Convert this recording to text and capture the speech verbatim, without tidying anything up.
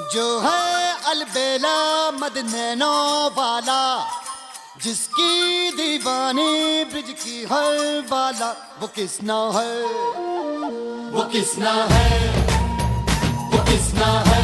जो है अलबेला मद नैनो वाला, जिसकी दीवानी ब्रिज की हर बाला, वो किसना है, वो किसना है, वो किसना है।